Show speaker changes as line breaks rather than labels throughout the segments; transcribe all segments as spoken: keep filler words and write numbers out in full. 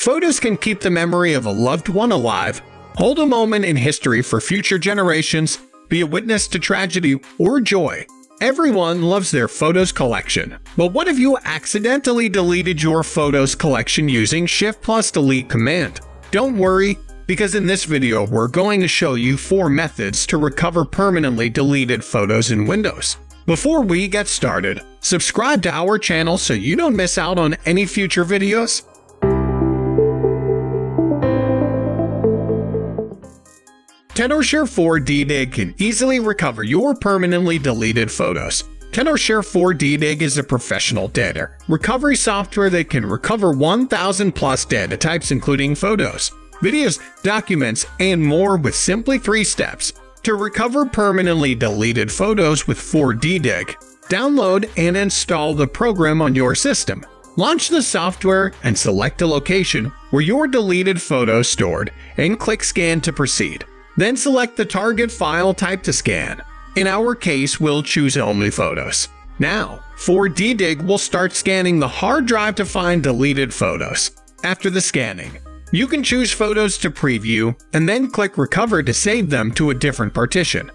Photos can keep the memory of a loved one alive, hold a moment in history for future generations, be a witness to tragedy or joy. Everyone loves their photos collection. But what if you accidentally deleted your photos collection using Shift plus Delete command? Don't worry, because in this video we're going to show you four methods to recover permanently deleted photos in Windows. Before we get started, subscribe to our channel so you don't miss out on any future videos. Tenorshare four D Dig can easily recover your permanently deleted photos. Tenorshare four D Dig is a professional data recovery software that can recover one thousand plus data types including photos, videos, documents, and more with simply three steps. To recover permanently deleted photos with four D Dig, download and install the program on your system. Launch the software and select a location where your deleted photo is stored and click Scan to proceed. Then select the target file type to scan. In our case, we'll choose only photos. Now, four D Dig will start scanning the hard drive to find deleted photos. After the scanning, you can choose photos to preview and then click Recover to save them to a different partition.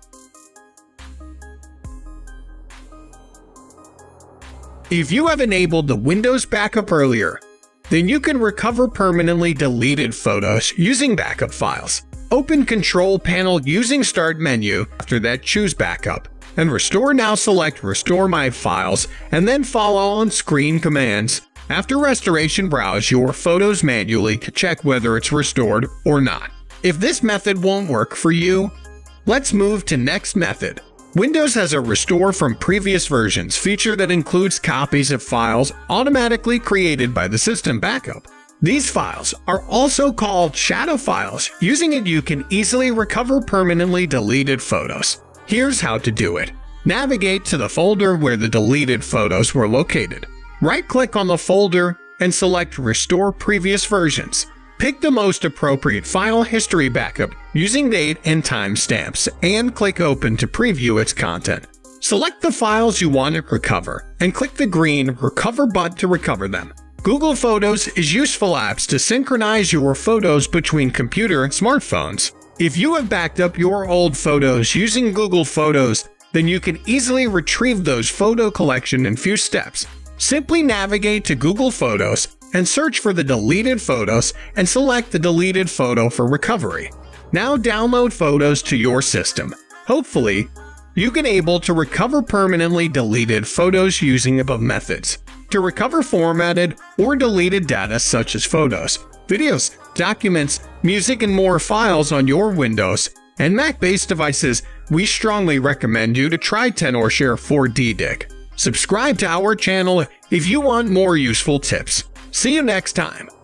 If you have enabled the Windows backup earlier, then you can recover permanently deleted photos using backup files. Open Control Panel using Start menu, after that choose Backup, and Restore. Now select Restore My Files, and then follow on-screen commands. After restoration, browse your photos manually to check whether it's restored or not. If this method won't work for you, let's move to next method. Windows has a Restore from Previous Versions feature that includes copies of files automatically created by the system backup. These files are also called shadow files. Using it, you can easily recover permanently deleted photos. Here's how to do it. Navigate to the folder where the deleted photos were located. Right-click on the folder and select Restore Previous Versions. Pick the most appropriate file history backup using date and timestamps and click Open to preview its content. Select the files you want to recover and click the green Recover button to recover them. Google Photos is useful apps to synchronize your photos between computer and smartphones. If you have backed up your old photos using Google Photos, then you can easily retrieve those photo collection in few steps. Simply navigate to Google Photos and search for the deleted photos and select the deleted photo for recovery. Now download photos to your system. Hopefully, you can able to recover permanently deleted photos using above methods. To recover formatted or deleted data such as photos, videos, documents, music, and more files on your Windows and Mac-based devices, we strongly recommend you to try Tenorshare four D Dig. Subscribe to our channel if you want more useful tips. See you next time.